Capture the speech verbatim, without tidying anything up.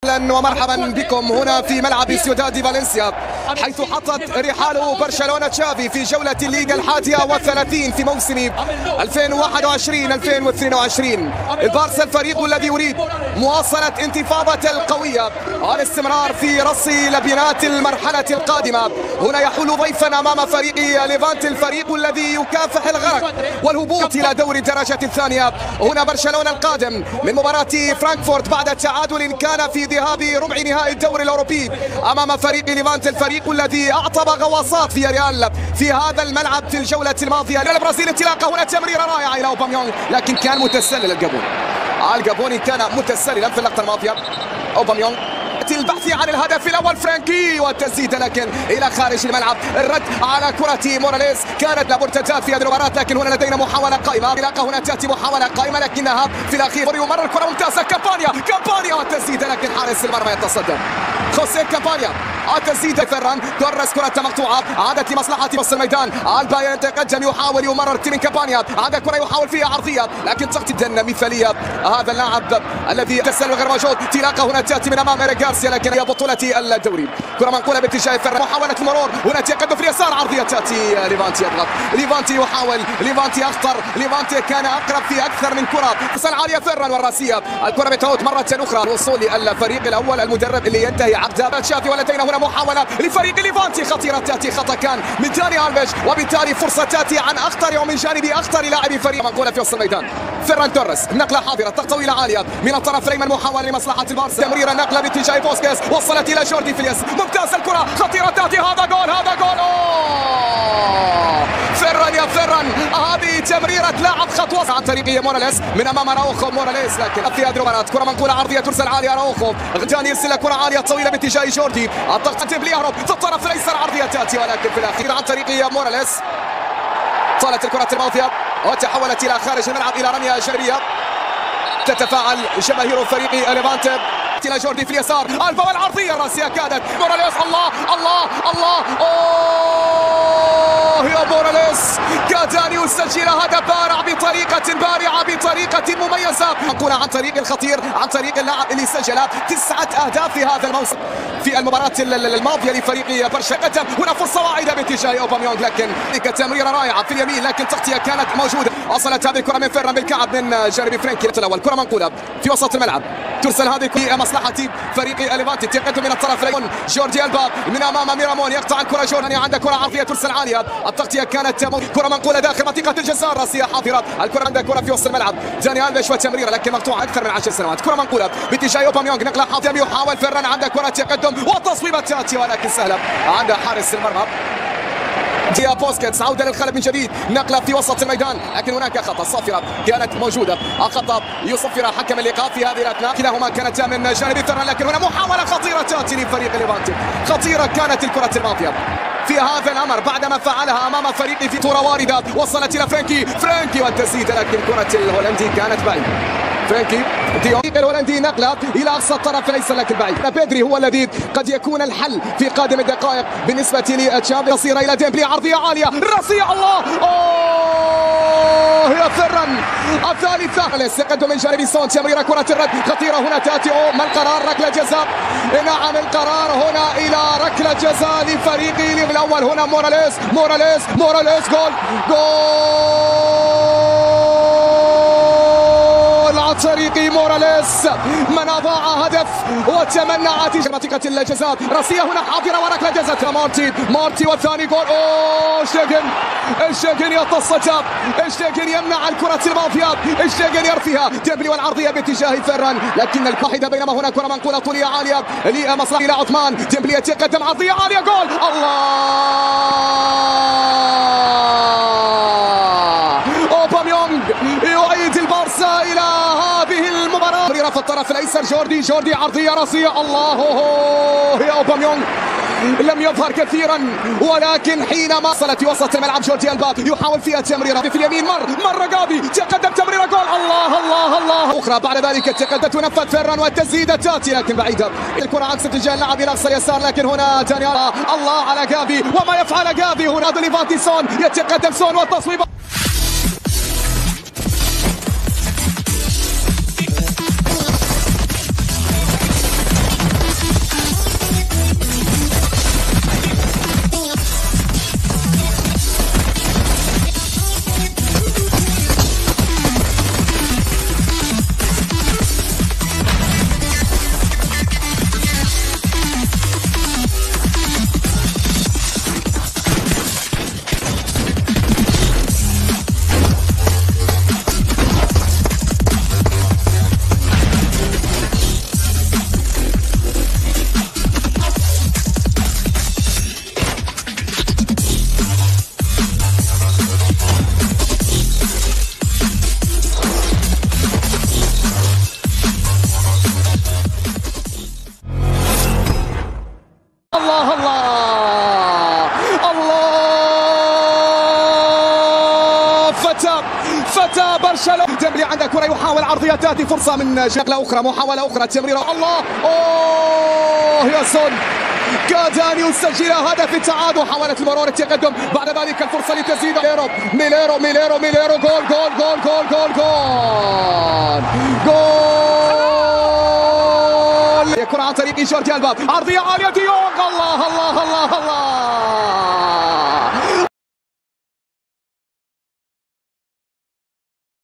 اهلا ومرحبا بكم هنا في ملعب سيوداد فالنسيا، حيث حطت رحال برشلونة تشافي في جولة الليغا الحادية والثلاثين في موسم ألفين وواحد وعشرين ألفين واثنين وعشرين. البارسا الفريق الذي يريد مواصلة انتفاضة القوية والاستمرار في رص لبنات المرحلة القادمة. هنا يحل ضيفا امام فريق ليفانتي، الفريق الذي يكافح الغرق والهبوط الى دوري الدرجة الثانية. هنا برشلونة القادم من مباراة فرانكفورت بعد تعادل كان في ذهاب ربع نهائي الدوري الاوروبي امام فريق ليفانتي، الفريق الذي اعطب غواصات في ريال في هذا الملعب في الجولة الماضية. البرازيل انطلاقه، هنا تمريرة رائعة الى اوباميونغ، لكن كان متسلل الجابوني. الجابوني كان متسللا في اللقطة الماضية. اوباميونغ البحث عن الهدف الاول، فرانكي والتسديد لكن الى خارج الملعب. الرد على كرة موراليس، كانت لابورتات في هذه المباراة، لكن هنا لدينا محاولة قائمة. انطلاقه، هنا تاتي محاولة قائمة لكنها في الاخير يمرر الكرة ممتازة. كامبانيا كامبانيا والتسديد لكن حارس المرمى يتصدى. خوسيه كامبانيا التسديد، فران توريس كرة مقطوعة، عادت لمصلحة وسط الميدان. البايرن يتقدم يحاول يمرر تيمين كامبانيا، عاد كرة يحاول فيها عرضية لكن تقتدا مثالية هذا اللاعب الذي تسلل غير موجود. انطلاقه هنا تاتي من امام إيريك غارسيا لكن هي بطولة الدوري. كرة منقولة باتجاه فران، محاولة المرور، هنا تقدم في اليسار، عرضية تاتي. ليفانتي يضغط، ليفانتي يحاول، ليفانتي اخطر، ليفانتي كان اقرب في اكثر من كرة. تصل عالية فران والراسية، الكرة بتعود مرة اخرى الوصول للفريق الاول المدرب اللي ينتهي عقده تشافي. ولدينا هنا محاولة لفريق ليفانتي خطيرة تاتي، خطأ كان من داني ألفيش، وبالتالي فرصة تاتي عن اخطر ومن جانب اخطر لاعبي فريق. منقولة في وسط الميدان، فران توريس نقلة حاضرة، طويلة عالية من الطرف الايمن، محاولة لمصلحة البارسا، تمريرة نقلة باتجاه بوسكيس، وصلت الى جوردي فيليس، ممتازة الكرة، خطيرة تاتي، هذا جول هذا جول. أوه. فران يا فران، هذه تمريرة لاعب خطوة عن طريق موراليس من امام اراوخو. موراليس لكن في هذه المباراة كرة منقولة عرضية ترسل عالية، اراوخو غتاني يرسل كرة عالية طويلة باتجاه جوردي، الضغط تبلي يهرب في الطرف الايسر، عرضية تاتي ولكن في الاخير عن طريق موراليس. طالت الكرة الماضية وتحولت الى خارج الملعب الى رمية جانبية. تتفاعل جماهير فريق ليفانتي الى جوردي في اليسار، الفا والعرضية الراسية كادت موراليس. الله الله الله، اوه يا موراليس، كاد ان يسجل هدف بارع بطريقة بارعة بطريقة مميزة. نقول عن طريق الخطير، عن طريق اللاعب اللي سجل تسعة اهداف في هذا الموسم في المباراة الماضية لفريق برشلونة. قدم هنا فرصة واعدة باتجاه اوباميونغ لكن تمريرة رائعة في اليمين لكن تغطية كانت موجودة. وصلت هذه الكرة من فران بالكعب من جانب فرانكي. الاول كرة منقولة في وسط الملعب، ترسل هذه في مصلحة فريق ليفانتي، تقدم من الطرف الايمن جوردي ألبا من امام ميرامون، يقطع الكرة جورداني، عنده كرة عرضية ترسل عالية، التغطية كانت كرة منقولة داخل منطقة الجزاء، راسية حاضرة، الكرة عندها كرة في وسط الملعب، داني ألفيش وتمريرة لكن مقطوعة أكثر من عشر سنوات. كرة منقولة باتجاه اوباميونغ، نقلة حاضرة يحاول فران، عنده كرة تقدم وتصويبة تاتي ولكن سهلة عند حارس المرمى ديا بوسكيتس. عودة للخلف من جديد، نقلة في وسط الميدان لكن هناك خطأ، صافرة كانت موجودة، الخطأ يصفر حكم اللقاء في هذه الأثناء، كلاهما كانت من جانب فران لكن هنا محاولة خطيرة تأتي لفريق ليفانتي. خطيرة كانت الكرة الماضية في هذا الأمر بعدما فعلها أمام فريق في كرة واردة، وصلت إلى فرانكي، فرانكي والتسديد لكن كرة الهولندي كانت بعيدة. فرانكي ديونغ الهولندي نقلة إلى أقصى الطرف ليس لكن بعيد. بيدري هو الذي قد يكون الحل في قادم الدقائق بالنسبة لتشافي. تصير إلى ديمبلي، عرضية عالية، الراسية، الله، أوه يا فران الثالثة. الاستقدام من جانب سون، تمريرة كرة الرد خطيرة هنا تأتي. أوه ما القرار؟ ركلة جزاء. نعم القرار هنا إلى ركلة جزاء لفريق الأول. هنا موراليس موراليس موراليس، جول جول عن طريق موراليس، من أضاع هدف وتمنع منطقة الجزاء. راسية هنا حاضرة وركلة جزاء. مارتي مارتي والثاني جول. اوه شتيجن شتيجن يتصدى، شتيجن يمنع الكرة الماضية، شتيجن يرفيها، ديمبلي والعرضية باتجاه فران لكن الواحدة بينما هنا كرة منقولة طولية عالية لمصلحة إلى عثمان، ديمبلي يتقدم، عرضية عالية، جول. الله، اوباميونغ يعيد البارسا إلى هذه المباراة. في الطرف الايسر جوردي، جوردي عرضية راسية، الله يا اوباميونغ لم يظهر كثيرا ولكن حينما وصلت في وسط الملعب جوردي ألبا يحاول فيها تمريرة في اليمين، مر مر جافي، تقدم تمريرة، جول. الله الله الله، اخرى بعد ذلك تقدم تنفذ فران والتسديدة تاتي لكن بعيدة. الكرة عكس اتجاه اللاعب الى اقصى اليسار لكن هنا دانيال، الله على جافي وما يفعل جافي هنا. ليفانتي سون، يتقدم سون والتصويب. فتى برشلونة. ديمبلي عنده كرة يحاول عرضية، تأتي فرصة من نقلة أخرى، محاولة أخرى، تمريرة، الله أوه يا سون، كاد أن يسجل هدف التعادل. حاولت المرور التقدم، بعد ذلك الفرصة لتسديد ميليرو ميليرو ميليرو ميليرو جول جول جول جول جول جول جول. كرة عن طريق جوردي ألبا، عرضية عالية، ديونغ، الله الله الله الله